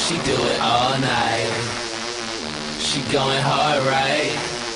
She do it all night. She going hard, right?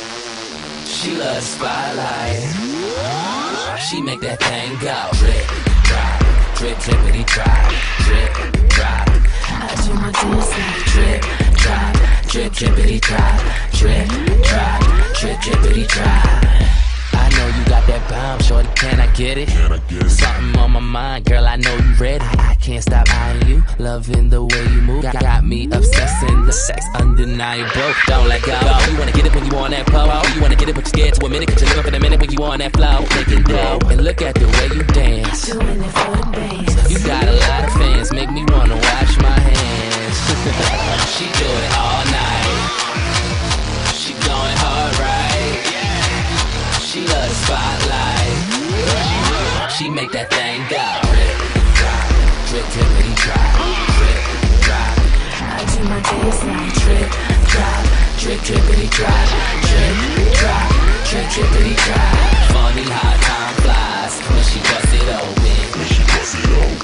She love the spotlight. She make that thing go. Drip, drop, drip, drippity drop, drip, drop. I do my dance like drip, drop, drip, drippity drop, drip, drop, drip, drippity drop. I know you got that bomb, shorty, can I get it? Something on my mind, girl, I know you ready. I can't stop eyeing you, loving the way you move. Got me obsessing, the sex undeniable. Don't let go. You wanna get it when you on that pole. You wanna get it but you're scared to a minute, cause you're living for the minute when you on that flow. Making dough, and look at the way you dance. Doing it for the bands. You got a lot of fans, make me wanna wash my hands. She do it all night. She going hard, right? She love the spotlight. She make that thing go. Drip, drop, drip, drippity drop, drip, drop. I do my dance like Drip, drop, drip, drippity drop, drip, drop, drip, drippity drop. Funny how time flies when she bust it open. When she bust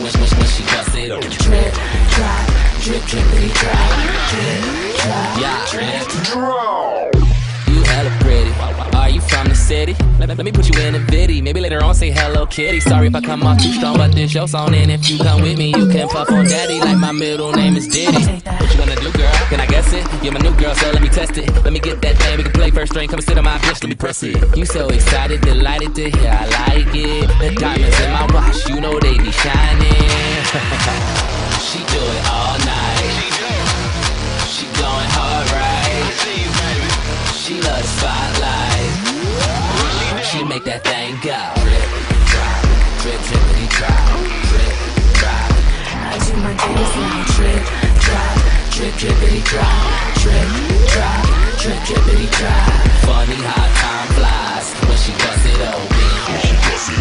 it open. Drip, drop, drip, drippity drop, drip, drop, drip, drop. You hella pretty. Are you from the city? Let me put you in a viddy. Maybe later on say hello kitty. Sorry if I come off too strong, but this your song, and if you come with me, you can puff on daddy like my middle name is Diddy. What you gonna do, girl? Can I guess it? You're my new girl, so let me test it. Let me get that thing, we can play first string. Come and sit on my bitch, let me press it. You so excited, delighted to hear I like it. The diamonds in my watch, you know they be shining. She do it all night. She going hard, right? She love the spotlight. She make that thing go. Drip, drop, drip, drippity drop, drip, drop. I do my dance like Drip, drop, drip, drippity drop, drip, drop, drip, drippity drop. Funny how time flies when she bust it open. When she bust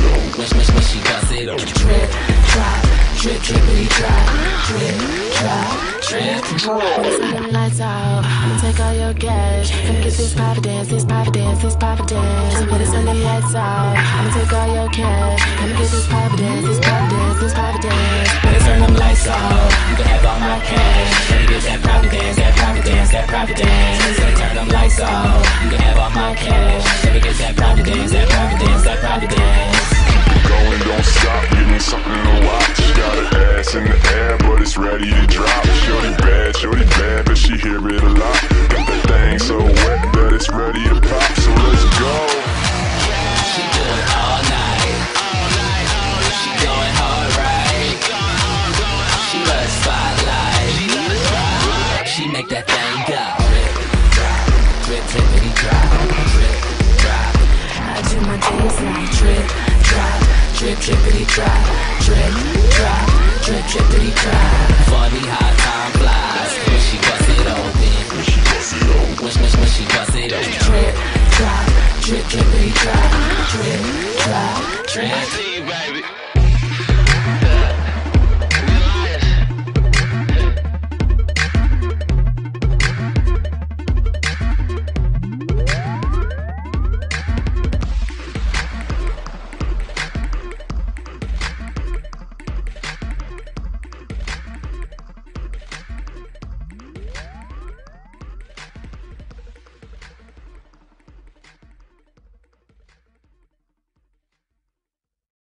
it open. Drip, drop, drip, drippity drop, drip, drop, drip, drop. Let's turn them lights out. I'ma take all your cash. Come get this private dance, this private dance, this private dance. Let's turn them lights out. I'ma take all your cash. Come get this private dance, this private dance, this private dance. Let's turn them lights out. You can have all my cash. Let me get that private dance, that private dance, that private dance. Let's turn them lights out. You can have all my cash. Let me get that private dance, that private dance, that private dance. Going, don't stop, give me something to watch. Got her ass in the air, but it's ready to drop. Shorty bad, but she hear it a lot. Got that thing so wet that it's ready to pop, so let's go. She do it all night. She going hard, right? She love the spotlight. She make that thing go. Drip, drop, drip, drippity drop, drip, drop. I do my dance like Drip, drop, drip, drippity drop, drip, drop, drip, drippity drop. Funny how time flies when she bust it open. When she bust it open. When she bust it open. Drip, drop, drip, drippity drop, drip, drop, drip.